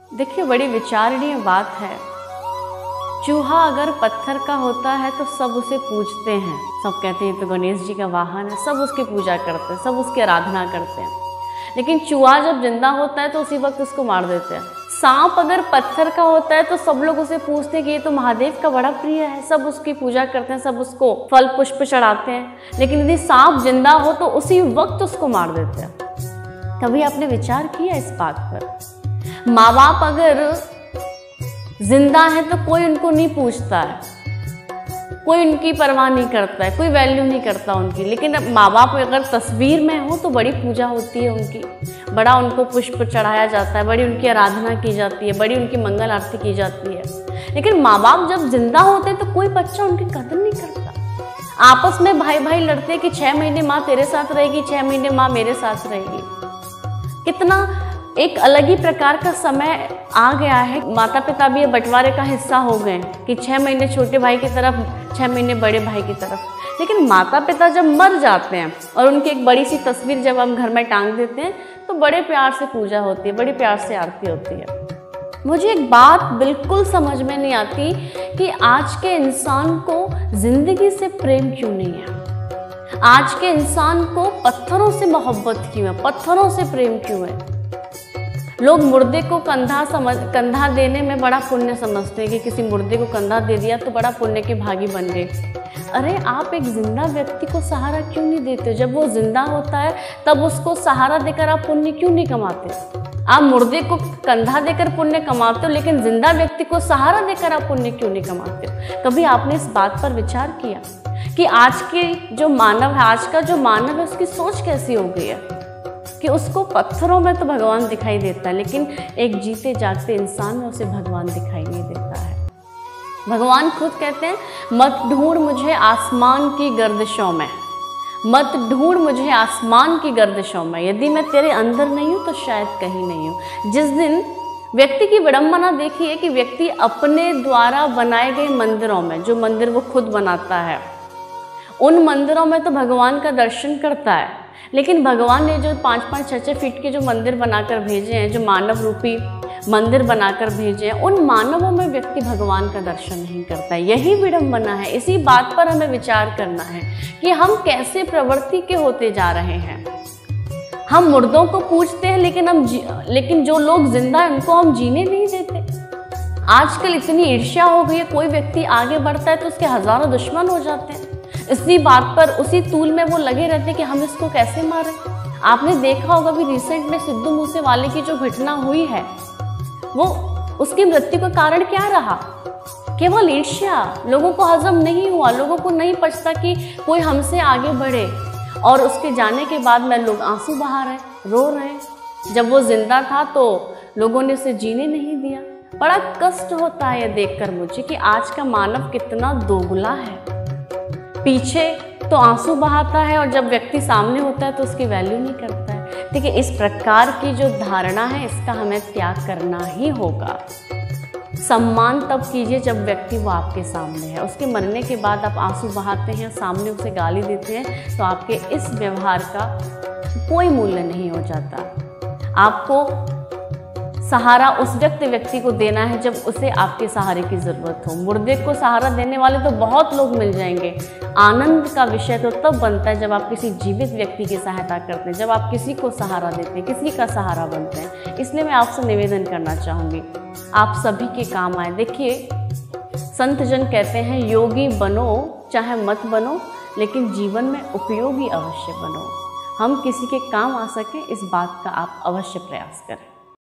देखिए, बड़ी विचारणीय बात है। चूहा अगर पत्थर का होता है तो सब उसे पूजते हैं, सब कहते हैं तो गणेश जी का वाहन है, सब उसकी पूजा करते हैं, सब उसकी आराधना करते हैं। लेकिन चूहा जब जिंदा होता है तो उसी वक्त उसको मार देते हैं। सांप अगर पत्थर का होता है तो सब लोग उसे पूछते हैं कि ये तो महादेव का बड़ा प्रिय है, सब उसकी पूजा करते हैं, सब उसको फल पुष्प चढ़ाते हैं। लेकिन यदि सांप जिंदा हो तो उसी वक्त उसको मार देते हैं। कभी आपने विचार किया इस बात पर? माँ बाप अगर जिंदा है तो कोई उनको नहीं पूछता है, कोई उनकी परवाह नहीं करता है, कोई वैल्यू नहीं करता उनकी। लेकिन अब माँ बाप अगर तस्वीर में हो तो बड़ी पूजा होती है उनकी, बड़ा उनको पुष्प चढ़ाया जाता है, बड़ी उनकी आराधना की जाती है, बड़ी उनकी मंगल आरती की जाती है। लेकिन माँ बाप जब जिंदा होते हैं तो कोई बच्चा उनकी कदर नहीं करता। आपस में भाई भाई लड़ते हैं कि 6 महीने माँ तेरे साथ रहेगी, 6 महीने माँ मेरे साथ रहेगी। कितना एक अलग ही प्रकार का समय आ गया है। माता पिता भी बंटवारे का हिस्सा हो गए कि 6 महीने छोटे भाई की तरफ, 6 महीने बड़े भाई की तरफ। लेकिन माता पिता जब मर जाते हैं और उनकी एक बड़ी सी तस्वीर जब हम घर में टांग देते हैं तो बड़े प्यार से पूजा होती है, बड़ी प्यार से आरती होती है। मुझे एक बात बिल्कुल समझ में नहीं आती कि आज के इंसान को जिंदगी से प्रेम क्यों नहीं है, आज के इंसान को पत्थरों से मोहब्बत क्यों है, पत्थरों से प्रेम क्यों है। लोग मुर्दे को कंधा देने में बड़ा पुण्य समझते हैं कि किसी मुर्दे को कंधा दे दिया तो बड़ा पुण्य के भागी बन गए। अरे आप एक जिंदा व्यक्ति को सहारा क्यों नहीं देते? जब वो जिंदा होता है तब उसको सहारा देकर आप पुण्य क्यों नहीं कमाते? आप मुर्दे को कंधा देकर पुण्य कमाते हो, लेकिन जिंदा व्यक्ति को सहारा देकर आप पुण्य क्यों नहीं कमाते हो? कभी आपने इस बात पर विचार किया कि आज के जो मानव है, आज का जो मानव है, उसकी सोच कैसी हो गई है कि उसको पत्थरों में तो भगवान दिखाई देता है, लेकिन एक जीते जागते इंसान में उसे भगवान दिखाई नहीं देता है। भगवान खुद कहते हैं, मत ढूंढ मुझे आसमान की गर्दिशों में, मत ढूंढ मुझे आसमान की गर्दिशों में। यदि मैं तेरे अंदर नहीं हूँ तो शायद कहीं नहीं हूँ। जिस दिन व्यक्ति की विडंबना देखी है कि व्यक्ति अपने द्वारा बनाए गए मंदिरों में, जो मंदिर वो खुद बनाता है, उन मंदिरों में तो भगवान का दर्शन करता है। लेकिन भगवान ने जो 5-5, 6-6 फीट के जो मंदिर बनाकर भेजे हैं, जो मानव रूपी मंदिर बनाकर भेजे हैं, उन मानवों में व्यक्ति भगवान का दर्शन नहीं करता है। यही विडंबना है। इसी बात पर हमें विचार करना है कि हम कैसे प्रवृत्ति के होते जा रहे हैं। हम मुर्दों को पूजते हैं, लेकिन जो लोग जिंदा हैं उनको हम जीने नहीं देते। आजकल इतनी ईर्ष्या हो गई है, कोई व्यक्ति आगे बढ़ता है तो उसके हजारों दुश्मन हो जाते हैं। इसी बात पर, उसी तूल में वो लगे रहते कि हम इसको कैसे मारें। आपने देखा होगा भी रिसेंट में सिद्धू मूसेवाले की जो घटना हुई है, वो उसकी मृत्यु का कारण क्या रहा? केवल ईर्ष्या। लोगों को हजम नहीं हुआ, लोगों को नहीं पचता कि कोई हमसे आगे बढ़े, और उसके जाने के बाद में लोग आंसू बहा रहे, रो रहे। जब वो जिंदा था तो लोगों ने उसे जीने नहीं दिया। बड़ा कष्ट होता है यह देखकर मुझे कि आज का मानव कितना दोगला है। पीछे तो आंसू बहाता है और जब व्यक्ति सामने होता है तो उसकी वैल्यू नहीं करता है। देखिए, इस प्रकार की जो धारणा है, इसका हमें त्याग करना ही होगा। सम्मान तब कीजिए जब व्यक्ति वो आपके सामने है। उसके मरने के बाद आप आंसू बहाते हैं, सामने उसे गाली देते हैं, तो आपके इस व्यवहार का कोई मूल्य नहीं हो जाता। आपको सहारा उस व्यक्ति को देना है जब उसे आपके सहारे की ज़रूरत हो। मुर्दे को सहारा देने वाले तो बहुत लोग मिल जाएंगे। आनंद का विषय तो तब बनता है जब आप किसी जीवित व्यक्ति की सहायता करते हैं, जब आप किसी को सहारा देते हैं, किसी का सहारा बनते हैं। इसलिए मैं आपसे निवेदन करना चाहूँगी, आप सभी के काम आए। देखिए, संत जन कहते हैं, योगी बनो चाहे मत बनो, लेकिन जीवन में उपयोगी अवश्य बनो। हम किसी के काम आ सकें, इस बात का आप अवश्य प्रयास करें।